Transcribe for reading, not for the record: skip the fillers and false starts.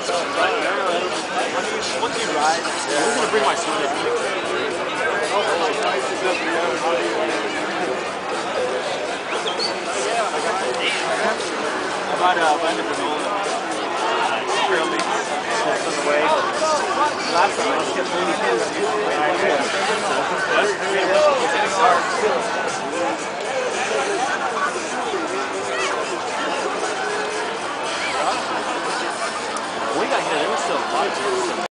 Once you ride, I'm gonna bring my son in. I bought a granola. Really? On the way. Last time I was getting really good.